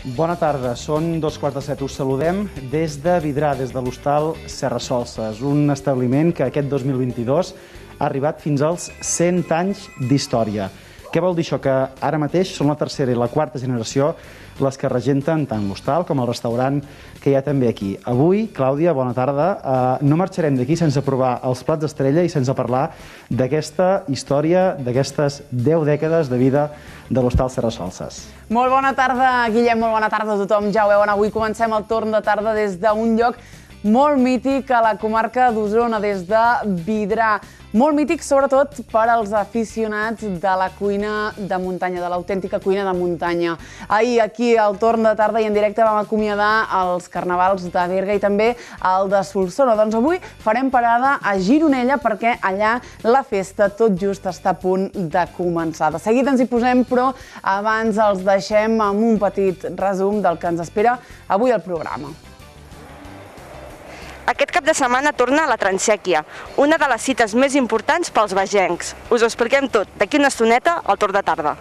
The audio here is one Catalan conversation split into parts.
Bona tarda, són 2:15. Us saludem des de Vidrà, des de l'hostal Serra Solses, un establiment que aquest 2022 ha arribat fins als 100 anys d'història. Què vol dir això? Que ara mateix són la tercera i la quarta generació les que regenten tant l'hostal com el restaurant que hi ha també aquí. Avui, Clàudia, bona tarda, no marxarem d'aquí sense provar els plats estrella i sense parlar d'aquesta història, d'aquestes 10 dècades de vida de l'hostal Serra Solses. Molt bona tarda, Guillem, molt bona tarda a tothom. Ja ho veuen, avui comencem el torn de tarda des d'un lloc molt mític a la comarca d'Osona, des de Vidrà. Molt mític, sobretot, per als aficionats de la cuina de muntanya, de l'autèntica cuina de muntanya. Ahir, aquí, al torn de tarda i en directe, vam acomiadar els carnavals de Berga i també el de Solsona. Doncs avui farem parada a Gironella perquè allà la festa tot just està a punt de començar. De seguida ens hi posem, però abans els deixem amb un petit resum del que ens espera avui al programa. Aquest cap de setmana torna la Transèquia, una de les cites més importants pels bagencs. Us ho expliquem tot d'aquí una estoneta al torn de tarda.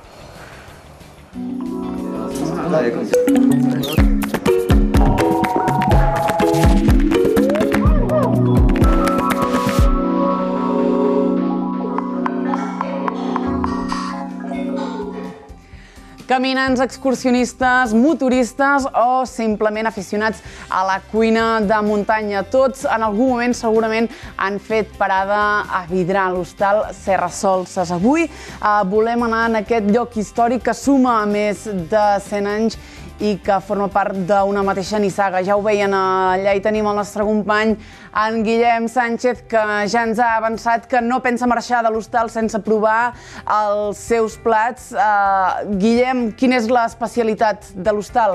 Caminants, excursionistes, motoristes o simplement aficionats a la cuina de muntanya. Tots en algun moment segurament han fet parada a Vidrà, a l'hostal Serra Solses. Avui volem anar en aquest lloc històric que suma més de 100 anys i que forma part d'una mateixa nissaga. Ja ho veien, allà hi tenim el nostre company, en Guillem Sánchez, que ja ens ha avançat que no pensa marxar de l'hostal sense provar els seus plats. Guillem, quina és l'especialitat de l'hostal?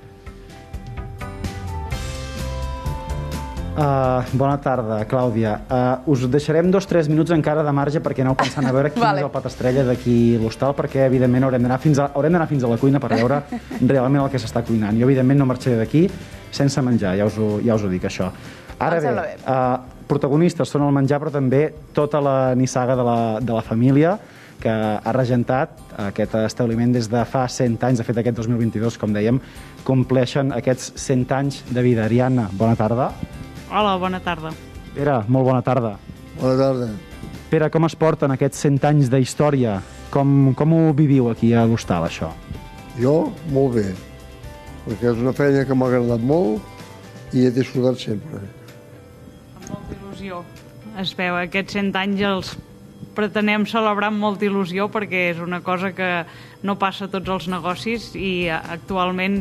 Bona tarda, Clàudia. Us deixarem 2 o 3 minuts encara de marge perquè aneu pensant a veure quin és el plat estrella d'aquí l'hostal, perquè evidentment haurem d'anar fins a la cuina per veure realment el que s'està cuinant. Jo evidentment no marxaré d'aquí sense menjar, ja us ho dic, això. Ara bé, protagonistes són el menjar, però també tota la nissaga de la família que ha regentat aquest establiment des de fa 100 anys. De fet, aquest 2022, com dèiem, compleixen aquests 100 anys de vida. Ariadna, bona tarda. Hola, bona tarda. Pere, molt bona tarda. Bona tarda. Pere, com es porten aquests 100 anys d'història? Com ho viviu aquí a l'hostal, això? Jo, molt bé, perquè és una feina que m'ha agradat molt i he disfrutat sempre. Amb molta il·lusió. Es veu, aquests 100 anys els pretenem celebrar amb molta il·lusió perquè és una cosa que no passa a tots els negocis i actualment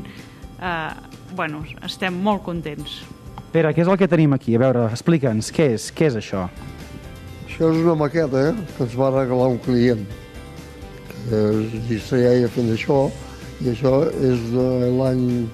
estem molt contents. Pere, què és el que tenim aquí? A veure, explica'ns, què és això? Això és una maqueta que ens va regalar un client, que es distreia fent això, i això és de l'any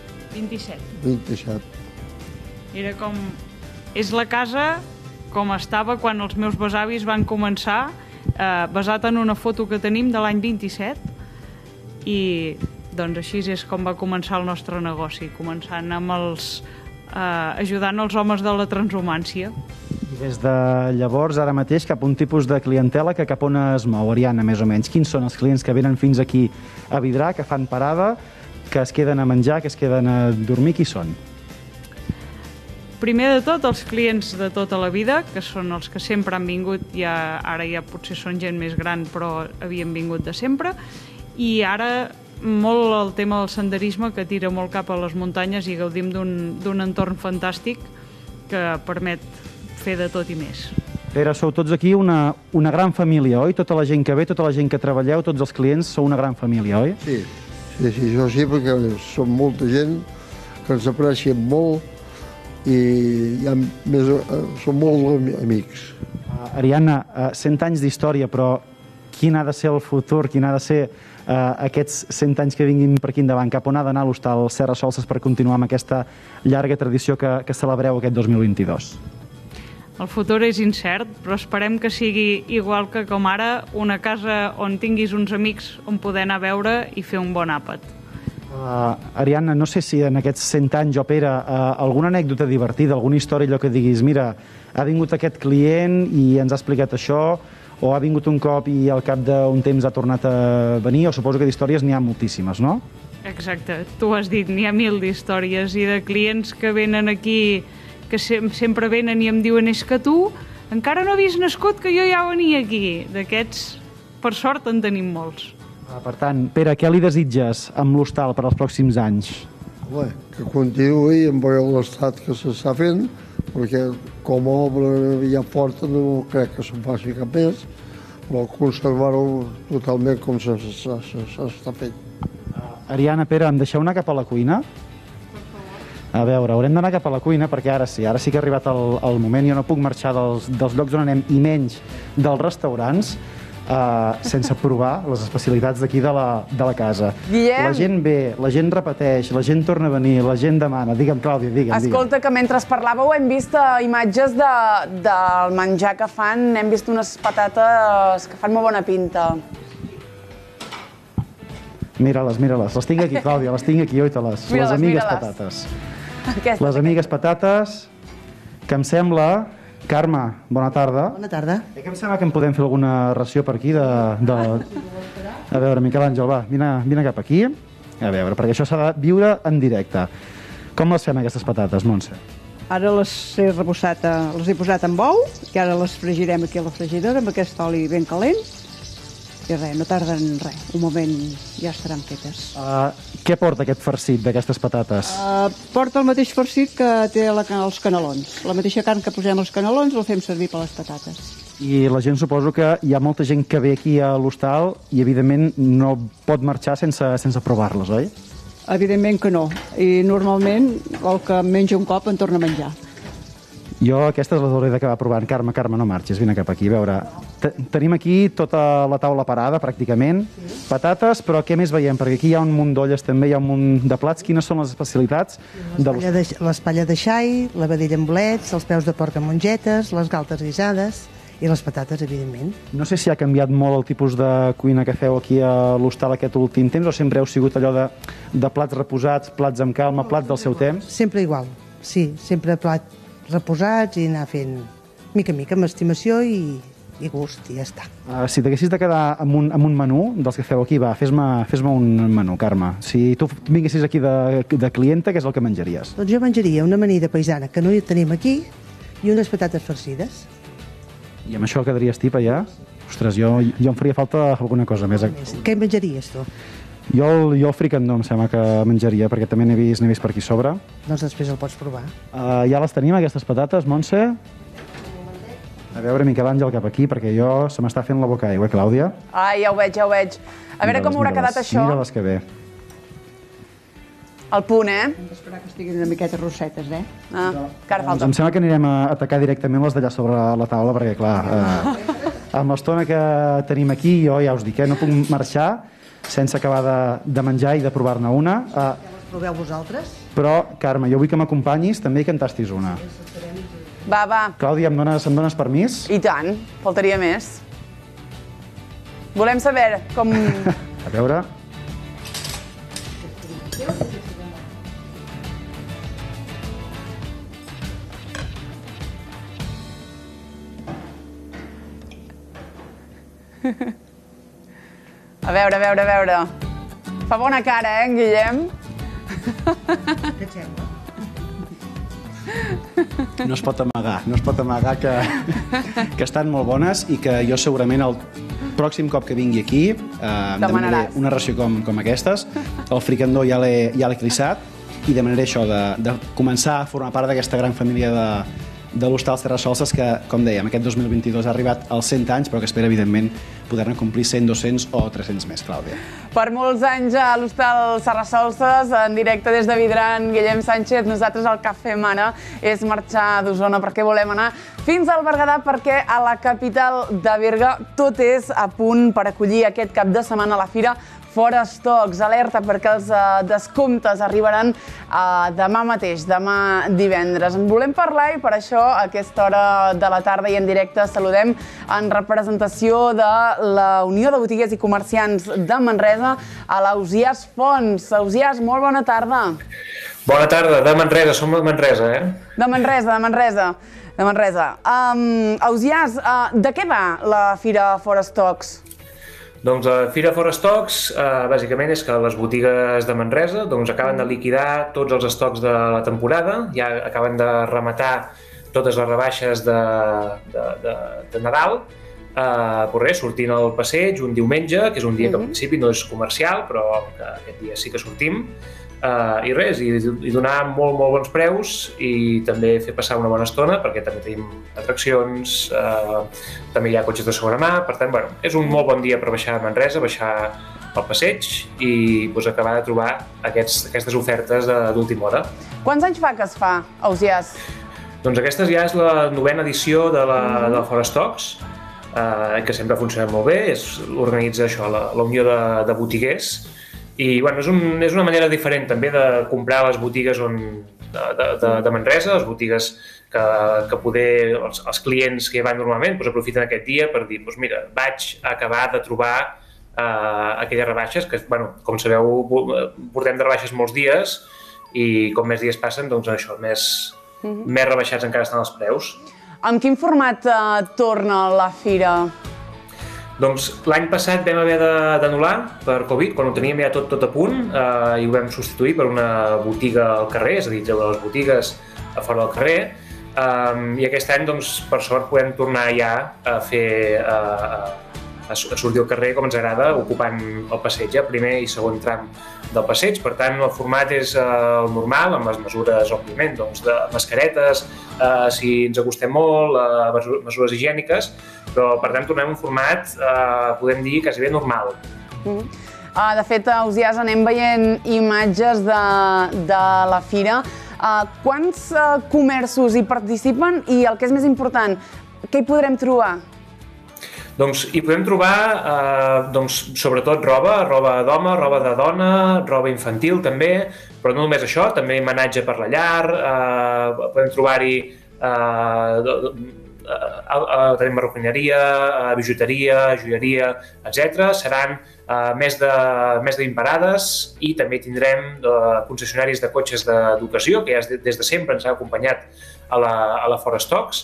27. Era com... És la casa com estava quan els meus besavis van començar, basat en una foto que tenim de l'any 27, i doncs així és com va començar el nostre negoci, començant amb ajudant els homes de la transhumància. I des de llavors, ara mateix, cap a un tipus de clientela que cap on es mou, Ariadna, més o menys? Quins són els clients que venen fins aquí a Vidrà, que fan parada, que es queden a menjar, que es queden a dormir? Qui són? Primer de tot, els clients de tota la vida, que són els que sempre han vingut, ara ja potser són gent més gran, però havien vingut de sempre, i ara molt el tema del senderisme, que tira molt cap a les muntanyes i gaudim d'un entorn fantàstic que permet fer de tot i més. Pere, sou tots aquí una gran família, oi? Tota la gent que ve, tota la gent que treballeu, tots els clients, sou una gran família, oi? Sí, això sí, perquè som molta gent que ens aprecien molt i som molt amics. Ariadna, 100 anys d'història, però quin ha de ser el futur, quin ha de ser aquests 100 anys que vinguin per aquí endavant? Cap on ha d'anar l'hostal Serra Solses per continuar amb aquesta llarga tradició que celebreu aquest 2022? El futur és incert, però esperem que sigui igual que com ara, una casa on tinguis uns amics on poder anar a veure i fer un bon àpat. Ariadna, no sé si en aquests 100 anys, o Pere, alguna anècdota divertida, alguna història, allò que diguis, mira, ha vingut aquest client i ens ha explicat això, o ha vingut un cop i al cap d'un temps ha tornat a venir, o suposo que d'històries n'hi ha moltíssimes, no? Exacte, tu has dit, n'hi ha mil d'històries i de clients que venen aquí, que sempre venen i em diuen és que tu encara no havies nascut que jo ja venia aquí. D'aquests, per sort, en tenim molts. Per tant, Pere, què li desitges amb l'hostal per als pròxims anys? Home, que continuï amb l'estat que s'està fent, perquè com a obra ja forta no crec que se'n faci cap més, però conservar-ho totalment com s'està fent. Ariana, Pere, em deixeu anar cap a la cuina? A veure, haurem d'anar cap a la cuina perquè ara sí que ha arribat el moment. Jo no puc marxar dels llocs on anem i menys dels restaurants sense provar les especialitats d'aquí de la casa. Guillem! La gent ve, la gent repeteix, la gent torna a venir, la gent demana. Digue'm, Clàudia, digue'm. Escolta, que mentre parlàveu hem vist imatges del menjar que fan. Hem vist unes patates que fan molt bona pinta. Mira-les. Les tinc aquí, Clàudia, les tinc aquí, oi-te-les. Les amigues patates. Les amigues patates, que em sembla... Carme, bona tarda. Bona tarda. Que em sembla que em podem fer alguna ració per aquí A veure, Miquel Àngel, va, vine cap aquí. A veure, perquè això s'ha de viure en directe. Com les fem, aquestes patates, Montse? Ara les he reposat, les he posat en bou i ara les fregirem aquí a la fregidora amb aquest oli ben calent. I res, no tarden res. Un moment ja estaran fetes. Què porta aquest farcit d'aquestes patates? Porta el mateix farcit que té els canelons. La mateixa carn que posem als canelons el fem servir per les patates. I la gent, suposo que hi ha molta gent que ve aquí a l'hostal i, evidentment, no pot marxar sense provar-les, oi? Evidentment que no. I normalment el que menja un cop en torna a menjar. Jo aquestes les hauré d'acabar provant. Carme, no marxis, vine cap aquí. A veure, tenim aquí tota la taula parada, pràcticament. Patates, però què més veiem? Perquè aquí hi ha un munt d'olles també, hi ha un munt de plats. Quines són les especialitats? L'espatlla de xai, la vedella amb bolets, els peus de porc amb mongetes, les galtes guisades i les patates, evidentment. No sé si ha canviat molt el tipus de cuina que feu aquí a l'hostal aquest últim temps o sempre heu sigut allò de plats reposats, plats amb calma, plats del seu temps? Sempre igual, sí. Sempre plats reposats i anar fent mica en mica amb estimació i gust i ja està. Si t'haguessis de quedar amb un menú dels que feu aquí, va, fes-me un menú, Carme. Si tu vinguessis aquí de clienta, què és el que menjaries? Doncs jo menjaria una amanida paisana que no hi tenim aquí i unes patates farcides. I amb això quedaries tip allà? Ostres, jo em faria falta alguna cosa més. Què menjaries tu? Jo el fricandó em sembla que menjaria, perquè també n'he vist per aquí sobre. Doncs després el pots provar. Ja les tenim, aquestes patates, Montse? A veure, Miquel Àngel, cap aquí, perquè se m'està fent la boca aigua, Clàudia? Ai, ja ho veig. A veure com haurà quedat això. Mira-les que bé. Al punt, Hem d'esperar que estiguin una miqueta rossetes, encara falta. Em sembla que anirem a atacar directament les d'allà sobre la taula, perquè, clar, amb l'estona que tenim aquí, jo ja us dic, no puc marxar sense acabar de menjar i de provar-ne una. Proveu vosaltres? Però, Carme, jo vull que m'acompanyis també i que en tastis una. Va. Clàudia, em dones permís? I tant, faltaria més. Volem saber com... A veure... A veure. Fa bona cara, Guillem? Què et sembla? No es pot amagar que estan molt bones i que jo segurament el pròxim cop que vingui aquí demanaré una ració com aquestes. El fricandó ja l'he clissat i demanaré això, de començar a formar part d'aquesta gran família de l'Hostal Serrasolses que, com dèiem, aquest 2022 ha arribat als 100 anys, però que espera, evidentment, poder-ne complir 100, 200 o 300 més, Clàudia. Per molts anys a l'Hostal Serrasolses, en directe des de Vidran, Guillem Sánchez, nosaltres el que fem ara és marxar d'Osona perquè volem anar fins al Berguedà, perquè a la capital de Berga tot és a punt per acollir aquest cap de setmana a la fira Forestox. Alerta perquè els descomptes arribaran demà mateix, demà divendres. En volem parlar i per això a aquesta hora de la tarda i en directe saludem en representació de la Unió de Botiguers i Comerciants de Manresa a l'Ausiàs Fons. Ausiàs, molt bona tarda. Bona tarda, de Manresa, som de Manresa, De Manresa. Ausiàs, de què va la fira Forestox? Doncs la Fira Fora Stocks, bàsicament, és que les botigues de Manresa acaben de liquidar tots els estocs de la temporada, ja acaben de rematar totes les rebaixes de Nadal, però res, sortint al passeig un diumenge, que és un dia que al principi no és comercial, però que aquest dia sí que sortim, i res, i donar molt bons preus i també fer passar una bona estona, perquè també tenim atraccions, també hi ha cotxes de segona mà, per tant, bueno, és un molt bon dia per baixar a Manresa, baixar al passeig i acabar de trobar aquestes ofertes d'última hora. Quants anys fa que es fa, Ausiàs? Doncs aquesta ja és la 9a edició de la Fora Stocks, que sempre funciona molt bé, organitza això, la Unió de Botiguers, i bueno, és una manera diferent també de comprar les botigues de Manresa, les botigues que poder els clients que hi van normalment aprofiten aquest dia per dir, mira, vaig acabar de trobar aquelles rebaixes, que com sabeu portem de rebaixes molts dies i com més dies passen, doncs això, més rebaixats encara estan els preus. Amb quin format torna la fira? Doncs l'any passat vam haver d'anul·lar per Covid, quan ho teníem ja tot a punt, i ho vam substituir per una botiga al carrer, és a dir, treure les botigues a fora del carrer, i aquest any, doncs, per sort, podem tornar ja a sortir al carrer com ens agrada, ocupant el passeig, primer i segon tram del passeig. Per tant, el format és el normal, amb les mesures, òbviament, de mascaretes, si ens acostem molt, mesures higièniques, però, per tant, tornem a un format, podem dir, quasi bé normal. De fet, Ausiàs, anem veient imatges de la fira. Quants comerços hi participen i, el que és més important, què hi podrem trobar? Doncs hi podem trobar, sobretot roba d'home, roba de dona, roba infantil també, però no només això, també homenatge per la llar, podem trobar-hi tenim marroquineria, bijuteria, joieria, etc. Seran més de 20 parades i també tindrem concessionaris de cotxes d'ocasió, que ja des de sempre ens ha acompanyat a la Fora Stocks.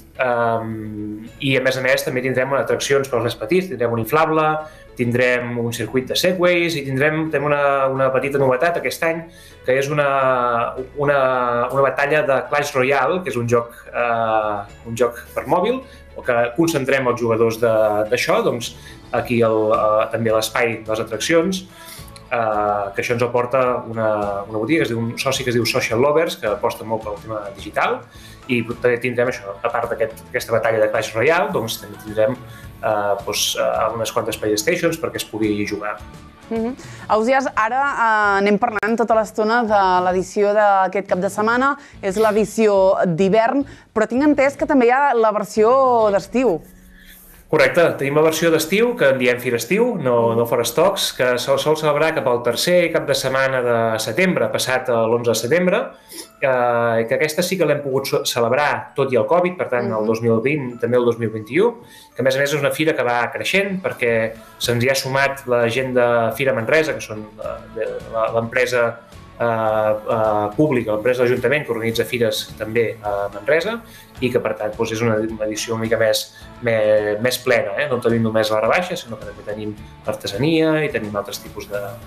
I a més també tindrem atraccions per als més petits, tindrem un inflable, tindrem un circuit de segways i tindrem una petita novetat aquest any, que és una batalla de Clash Royale, que és un joc per mòbil, que concentrem els jugadors d'això, doncs aquí també a l'espai de les atraccions, que això ens aporta una botiga, un soci que es diu Social Lovers, que aposta molt pel tema digital, i també tindrem això, a part d'aquesta batalla de Clash Royale, doncs també tindrem unes quantes PlayStations perquè es pugui jugar. Ausiàs, ara anem parlant tota l'estona de l'edició d'aquest cap de setmana, és l'edició d'hivern, però tinc entès que també hi ha la versió d'estiu. Correcte, tenim la versió d'estiu, que en diem Fira Estiu, no Fora Stocks, que sol celebrar cap al tercer cap de setmana de setembre, passat l'11 de setembre, que aquesta sí que l'hem pogut celebrar tot i el Covid, per tant, el 2020, també el 2021, que a més és una fira que va creixent, perquè se'ns hi ha sumat la gent de Fira Manresa, que són l'empresa pública, l'empresa de l'Ajuntament, que organitza fires també a Manresa, i que, per tant, és una edició una mica més plena. No tenim només la rebaixa, sinó que també tenim l'artesania i tenim altres tipus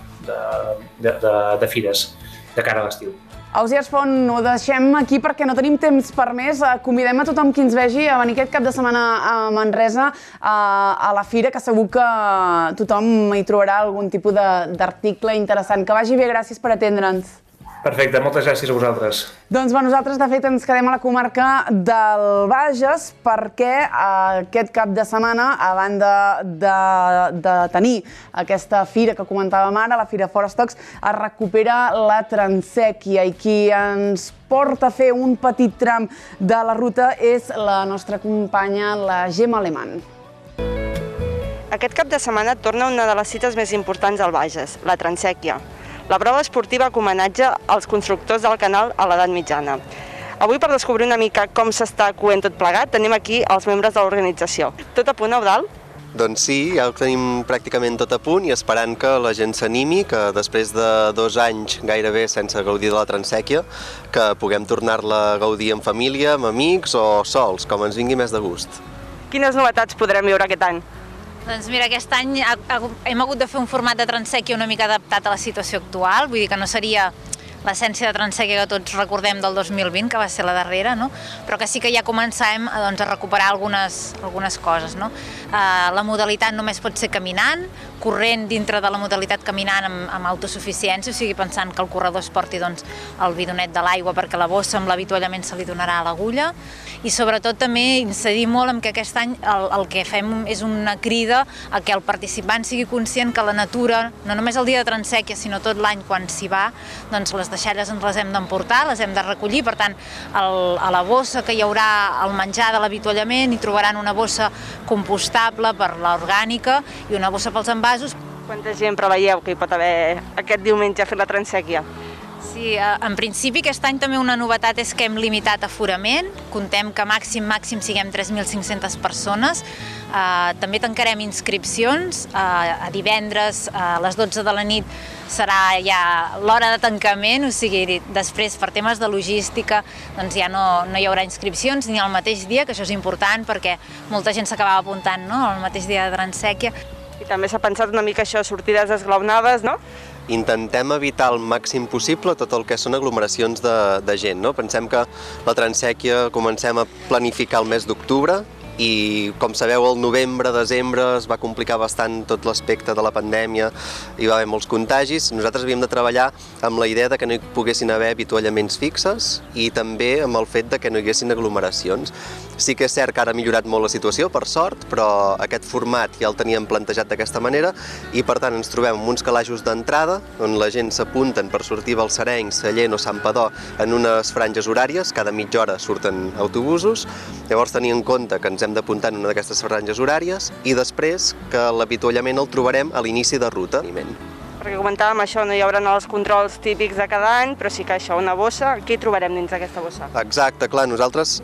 de fires de cara a l'estiu. Ausiàs Font, ho deixem aquí perquè no tenim temps per més. Convidem a tothom qui ens vegi a venir aquest cap de setmana a Manresa a la fira, que segur que tothom hi trobarà algun tipus d'article interessant. Que vagi bé, gràcies per atendre'ns. Perfecte, moltes gràcies a vosaltres. Doncs nosaltres, de fet, ens quedem a la comarca del Bages perquè aquest cap de setmana, a banda de tenir aquesta fira que comentàvem ara, la Fira Fora Stocks, es recupera la Transèquia i qui ens porta a fer un petit tram de la ruta és la nostra companya, la Gemma Alemán. Aquest cap de setmana torna una de les cites més importants al Bages, la Transèquia. La prova esportiva que homenatja als constructors del canal a l'edat mitjana. Avui, per descobrir una mica com s'està coent tot plegat, tenim aquí els membres de l'organització. Tot a punt, Eudald? Doncs sí, ja ho tenim pràcticament tot a punt i esperant que la gent s'animi, que després de 2 anys gairebé sense gaudir de la Transèquia, que puguem tornar-la a gaudir en família, amb amics o sols, com ens vingui més de gust. Quines novetats podrem viure aquest any? Doncs mira, aquest any hem hagut de fer un format de transèquia una mica adaptat a la situació actual, vull dir que no seria l'essència de transèquia que tots recordem del 2020, que va ser la darrera, no? Però que sí que ja començàvem a recuperar algunes coses. No? La modalitat només pot ser caminant, corrent dintre de la modalitat caminant amb autosuficiència, o sigui, pensant que el corredor es porti el bidonet de l'aigua perquè la bossa amb l'avituallament se li donarà a l'agulla, i sobretot també incidir molt en que aquest any el que fem és una crida a que el participant sigui conscient que la natura, no només el dia de transèquia, sinó tot l'any quan s'hi va, doncs les deixalles ens les hem d'emportar, les hem de recollir, per tant, a la bossa que hi haurà el menjar de l'avituallament hi trobaran una bossa compostable per l'orgànica i una bossa pels envasos. Quanta gent preveieu que hi pot haver aquest diumenge a fer la transèquia? Sí, en principi aquest any també una novetat és que hem limitat aforament, contem que màxim siguem 3.500 persones, també tancarem inscripcions, a divendres a les 12 de la nit serà ja l'hora de tancament, o sigui, després per temes de logística doncs ja no hi haurà inscripcions ni el mateix dia, que això és important perquè molta gent s'acabava apuntant el mateix dia de transèquia. I també s'ha pensat una mica això, sortides esglaonades, no? Intentem evitar al màxim possible tot el que són aglomeracions de gent. Pensem que la transèquia comencem a planificar el mes d'octubre i, com sabeu, al novembre, desembre es va complicar bastant tot l'aspecte de la pandèmia, hi va haver molts contagis. Nosaltres havíem de treballar amb la idea de que no hi poguessin haver avituallaments fixes i també amb el fet de que no hi haguessin aglomeracions. Sí que és cert que ara ha millorat molt la situació, per sort, però aquest format ja el teníem plantejat d'aquesta manera i, per tant, ens trobem amb uns calaixos d'entrada on la gent s'apunten per sortir a Balsareny, Sallent o Santpedor en unes franges horàries, cada mitja hora surten autobusos, llavors tenir en compte que ens hem d'apuntar en una d'aquestes franges horàries i després que l'avituallament el trobarem a l'inici de ruta. Perquè comentàvem això, no hi haurà els controls típics de cada any, però sí que això, una bossa, què hi trobarem dins d'aquesta bossa? Exacte, clar, nosaltres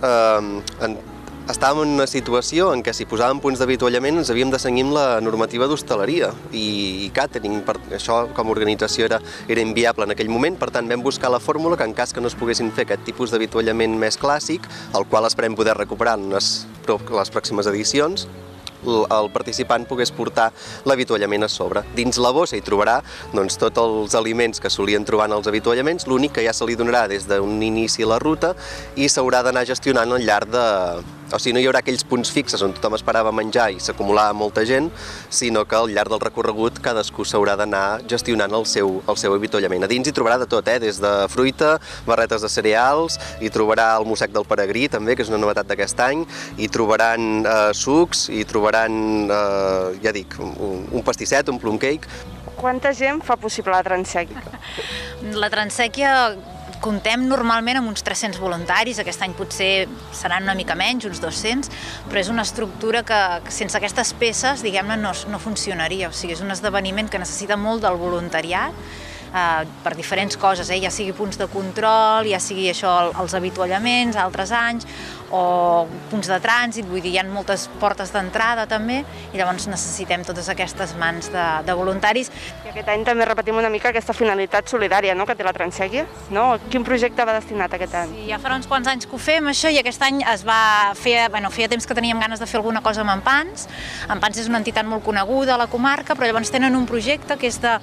estàvem en una situació en què si posàvem punts d'avituallament ens havíem de seguir amb la normativa d'hostaleria i càtering, això com a organització era inviable en aquell moment, per tant vam buscar la fórmula que en cas que no es poguessin fer aquest tipus d'avituallament més clàssic, el qual esperem poder recuperar en les pròximes edicions, el participant pogués portar l'avituallament a sobre. Dins la bossa hi trobarà tots els aliments que solien trobar en els avituallaments, l'únic que ja se li donarà des d'un inici a la ruta i s'haurà d'anar gestionant al llarg de... O sigui, no hi haurà aquells punts fixes on tothom esperava menjar i s'acumulava molta gent, sinó que al llarg del recorregut cadascú s'haurà d'anar gestionant el seu avituallament. A dins hi trobarà de tot, des de fruita, barretes de cereals, hi trobarà el mossec del peregrí també, que és una novetat d'aquest any, hi trobaran sucs, hi trobaran, ja dic, un pastisset, un plum cake. Quanta gent fa possible la transèquia? La transèquia contem normalment amb uns 300 voluntaris, aquest any potser seran una mica menys, uns 200, però és una estructura que sense aquestes peces, diguem-ne, no funcionaria. O sigui, és un esdeveniment que necessita molt del voluntariat, per diferents coses, ja sigui punts de control, ja sigui això, els avituallaments, altres anys, o punts de trànsit, vull dir, hi ha moltes portes d'entrada també, i llavors necessitem totes aquestes mans de voluntaris. I aquest any també repetim una mica aquesta finalitat solidària que té la transèquia, no? Quin projecte va destinat aquest any? Sí, ja farà uns quants anys que ho fem, això, i aquest any es va fer, feia temps que teníem ganes de fer alguna cosa amb Empans. Empans és una entitat molt coneguda a la comarca, però llavors tenen un projecte que és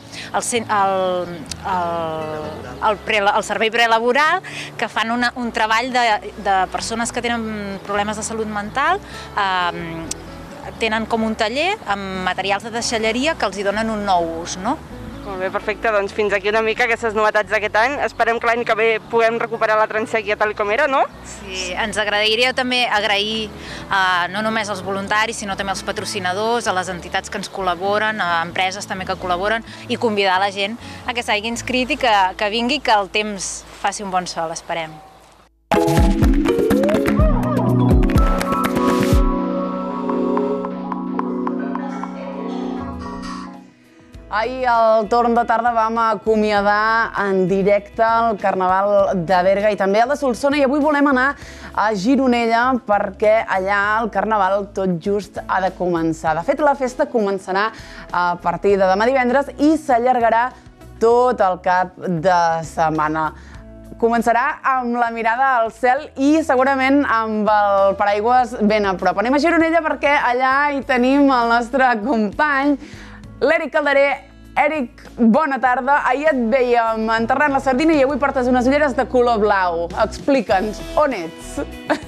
el servei prelaboral, que fan un treball de persones que tenen problemes de salut mental, tenen com un taller amb materials de deixalleria que els hi donen un nou ús, no? Molt bé, perfecte. Doncs fins aquí una mica aquestes novetats d'aquest any. Esperem que l'any que ve puguem recuperar la transèquia tal com era, no? Sí, ens agradaria també agrair no només als voluntaris, sinó també als patrocinadors, a les entitats que ens col·laboren, a empreses també que col·laboren, i convidar la gent a que s'hagi inscrit i que vingui, que el temps faci un bon sol, esperem. Ahir al torn de tarda vam acomiadar en directe el Carnaval de Berga i també el de Solsona, i avui volem anar a Gironella perquè allà el Carnaval tot just ha de començar. De fet, la festa començarà a partir de demà divendres i s'allargarà tot el cap de setmana. començarà amb la mirada al cel i segurament amb el paraigües ben a prop. Anem a Gironella perquè allà hi tenim el nostre company, l'Eric Calderé. Eric, bona tarda. Ahir et vèiem enterrant la sardina i avui portes unes ulleres de color blau. Explica'ns, on ets?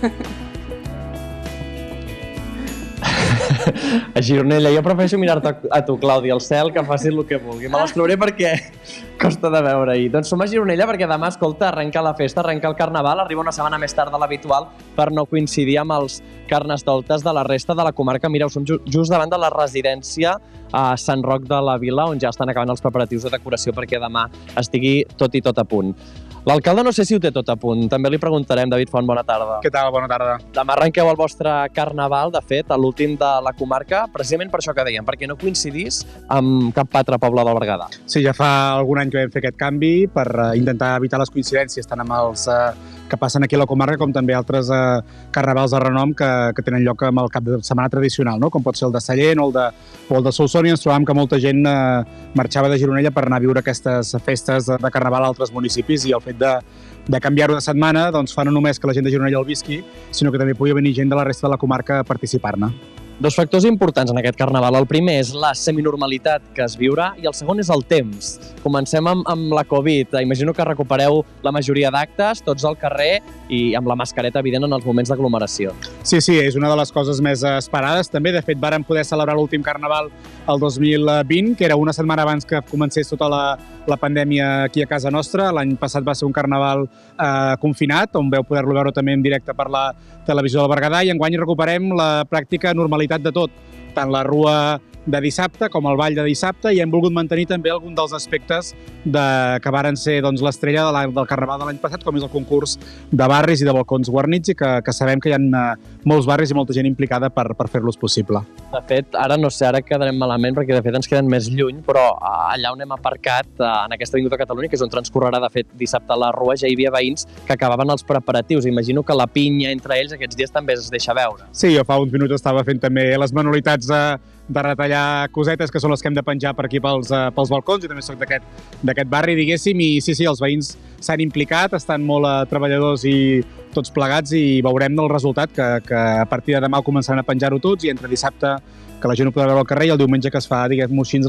A Gironella. Jo prefereixo mirar-te a tu, Clàudia, al cel, que facis el que vulgui. Me les trobaré perquè costa de veure-hi. Doncs som a Gironella perquè demà, escolta, arrenca la festa, arrenca el Carnaval, arriba una setmana més tard de l'habitual per no coincidir amb els carnestoltes de la resta de la comarca. Mireu, som just davant de la residència a Sant Roc de la Vila, on ja estan acabant els preparatius de decoració perquè demà estigui tot i tot a punt. L'alcalde no sé si ho té tot a punt. També li preguntarem. David Font, bona tarda. Què tal? Bona tarda. Demà arrenqueu el vostre Carnaval, de fet, a l'últim de la comarca, precisament per això que dèiem, perquè no coincidís amb cap altre poble del Berguedà. Sí, ja fa algun any que vam fer aquest canvi per intentar evitar les coincidències tant amb els que passen aquí a la comarca com també altres carnavals de renom que tenen lloc amb el cap de setmana tradicional, no? Com pot ser el de Sallent o el de Solsona, i ens trobàvem que molta gent marxava de Gironella per anar a viure aquestes festes de Carnaval a altres municipis, i el fet de canviar-ho de setmana doncs fa no només que la gent de Gironella el visqui, sinó que també pugui venir gent de la resta de la comarca a participar-ne. Dos factors importants en aquest Carnaval. El primer és la seminormalitat que es viurà i el segon és el temps. Comencem amb la Covid. Imagino que recupereu la majoria d'actes, tots al carrer i amb la mascareta evident en els moments d'aglomeració. Sí, és una de les coses més esperades. També, de fet, vàrem poder celebrar l'últim Carnaval el 2020, que era una setmana abans que comencés tota la pandèmia aquí a casa nostra. L'any passat va ser un Carnaval confinat, on veu poder-lo veure també en directe per la televisió del Berguedà, i enguany recuperem la pràctica normalitat de tot, tant la rua de dissabte com el ball de dissabte, i hem volgut mantenir també algun dels aspectes que varen ser l'estrella del Carnaval de l'any passat, com és el concurs de barris i de balcons guarnits, i que sabem que hi ha molts barris i molta gent implicada per fer-los possible. De fet, ara no sé, ara quedarem malament perquè de fet ens queden més lluny, però allà on hem aparcat, en aquesta Avinguda Catalunya, que és on transcorrerà de fet dissabte a la rua, ja hi havia veïns que acabaven els preparatius. Imagino que la pinya entre ells aquests dies també es deixa veure. Sí, jo fa uns minuts estava fent també les manualitats de retallar cosetes que són les que hem de penjar per aquí pels balcons, i també soc d'aquest barri, diguéssim, i sí, els veïns s'han implicat, estan molt treballadors i tots plegats, i veurem el resultat, que a partir de demà començaran a penjar-ho tots, i entre dissabte, que la gent ho podrà veure al carrer, i el diumenge que es fa, diguem-ho així,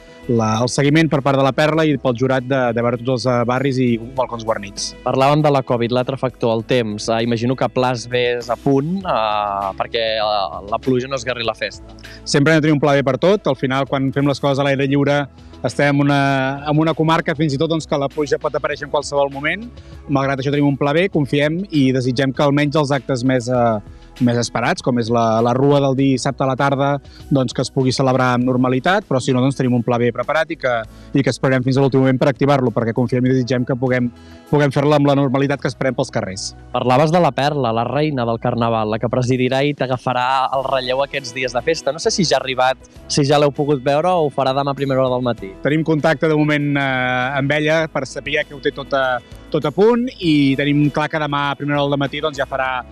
el seguiment per part de la Perla i pel jurat de veure tots els barris i balcons guarnits. Parlàvem de la Covid, l'altre factor, el temps. Imagino que pla B és a punt perquè la pluja no esgarri la festa. Sempre hem de tenir un pla B per tot. Al final, quan fem les coses a l'aire lliure, estem en una comarca fins i tot que la pluja pot aparèixer en qualsevol moment. Malgrat això tenim un pla B, confiem i desitgem que almenys els actes més esperats, com és la rua del dissabte a la tarda, que es pugui celebrar amb normalitat, però si no, tenim un pla B preparat i que esperem fins a l'últim moment per activar-lo, perquè confiem i desitgem que puguem fer-la amb la normalitat que esperem pels carrers. Parlaves de la Perla, la reina del Carnaval, la que presidirà i t'agafarà el relleu aquests dies de festa. No sé si ja ha arribat, si ja l'heu pogut veure o ho farà demà a primera hora del matí. Tenim contacte de moment amb ella per saber que ho té tot a punt, i tenim clar que demà a primera hora del matí ja farà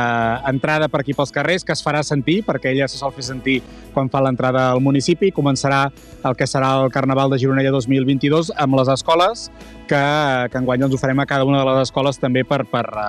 entrada per aquí pels carrers, que es farà sentir, perquè ella se sol fer sentir quan fa l'entrada al municipi. Començarà el que serà el Carnaval de Gironella 2022 amb les escoles, que enguany ho farem a cada una de les escoles també per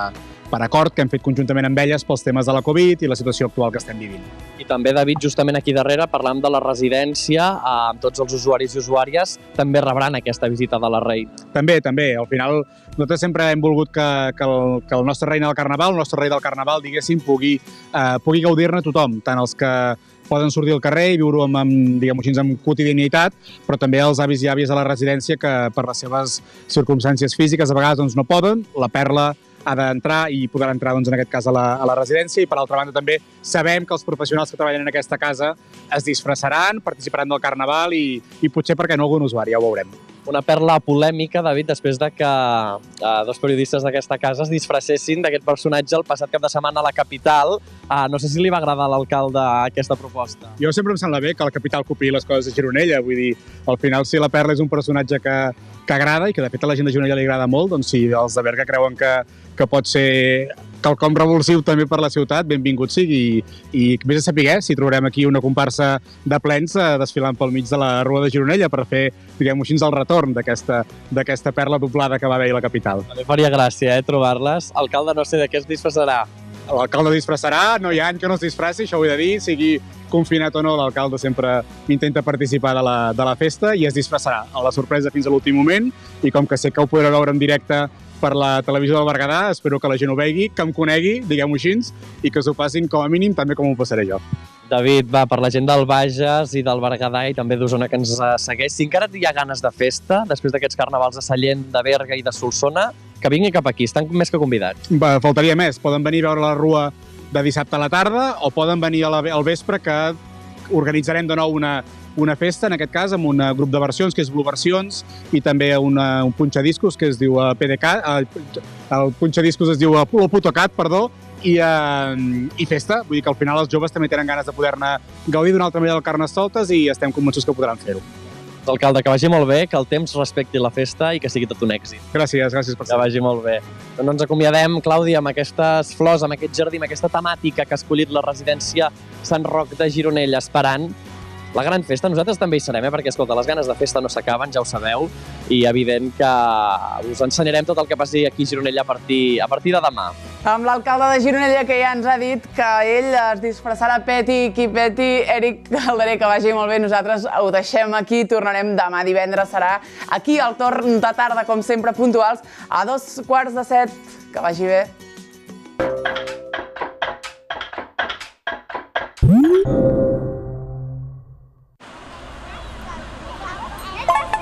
acord que hem fet conjuntament amb elles pels temes de la Covid i la situació actual que estem vivint. I també, David, justament aquí darrere, parlant de la residència, amb tots els usuaris i usuàries, també rebran aquesta visita de la reina. També. Al final, nosaltres sempre hem volgut que el nostre reina del Carnaval, el nostre rei del Carnaval, diguéssim, pugui gaudir-ne tothom, tant els que poden sortir al carrer i viure-ho amb quotidianitat, però també els avis i àvies de la residència que per les seves circumstàncies físiques a vegades no poden. La Perla ha d'entrar i podrà entrar en aquest cas a la residència, i per altra banda també sabem que els professionals que treballen en aquesta casa es disfressaran, participaran del Carnaval i potser, per què no, algun usuari, ja ho veurem. Una perla polèmica, David, després de que dos periodistes d'aquesta casa es disfressessin d'aquest personatge el passat cap de setmana a la capital. No sé si li va agradar a l'alcalde aquesta proposta. Jo sempre em sembla bé que la capital copiï les coses de Gironella, vull dir, al final si la Perla és un personatge que agrada i que de fet a la gent de Gironella li agrada molt, doncs si els de Berga creuen que que pot ser quelcom revulsiu també per la ciutat, benvingut sigui. I vés a saber si trobarem aquí una comparsa de plens desfilant pel mig de la Rua de Gironella per fer, diguem-ho així, el retorn d'aquesta perla doblada que va haver-hi a la capital. També faria gràcia, trobar-les. Alcalde, no sé de què es disfressarà. L'alcalde disfressarà, no hi ha any que no es disfressi, això ho he de dir, sigui confinat o no, l'alcalde sempre intenta participar de la festa i es disfressarà a la sorpresa fins a l'últim moment, i com que sé que ho podré veure en directe per la televisió del Berguedà, espero que la gent ho vegi, que em conegui, diguem-ho així, i que s'ho passin com a mínim també com ho passaré jo. David, va, per la gent del Bages i del Berguedà i també d'Osona que ens segueix, si encara hi ha ganes de festa, després d'aquests carnavals de Sallent, de Berga i de Solsona, que vingui cap aquí, estan més que convidats. Faltaria més, poden venir a veure la Rua de dissabte a la tarda o poden venir al vespre, que organitzarem de nou una festa, en aquest cas, amb un grup de versions, que és Blue Versions, i també un punxadiscos que es diu PDK, el punxadiscos es diu Putocat, perdó, i festa. Vull dir que al final els joves també tenen ganes de poder-ne gaudir d'una altra manera del Carnestoltes i estem convençuts que podran fer-ho. Alcalde, que vagi molt bé, que el temps respecti la festa i que sigui tot un èxit. Gràcies per ser. Que vagi molt bé. Doncs ens acomiadem, Clàudia, amb aquestes flors, amb aquest jardí, amb aquesta temàtica que ha escollit la residència Sant Roc de Gironella, esperant la gran festa. Nosaltres també hi serem, perquè, escolta, les ganes de festa no s'acaben, ja ho sabeu, i evident que us ensenyarem tot el que passi aquí a Gironella a partir de demà. Amb l'alcalde de Gironella, que ja ens ha dit que ell es disfressarà peti qui peti. Eric Calderé, que vagi molt bé. Nosaltres ho deixem aquí, tornarem demà divendres. Serà aquí al torn de tarda, com sempre, puntuals, a 6:45. Que vagi bé.